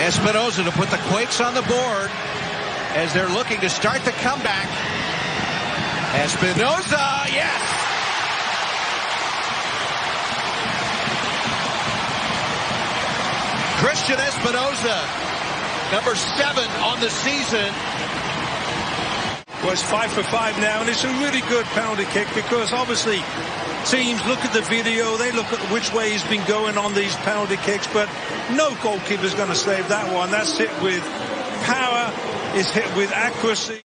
Espinoza to put the Quakes on the board as they're looking to start the comeback. Espinoza, yes! Christian Espinoza, number 7 on the season. Well, it's 5 for 5 now, and it's a really good penalty kick because obviously teams look at the video, they look at which way he's been going on these penalty kicks, but no goalkeeper's going to save that one. That's hit with power, it's hit with accuracy.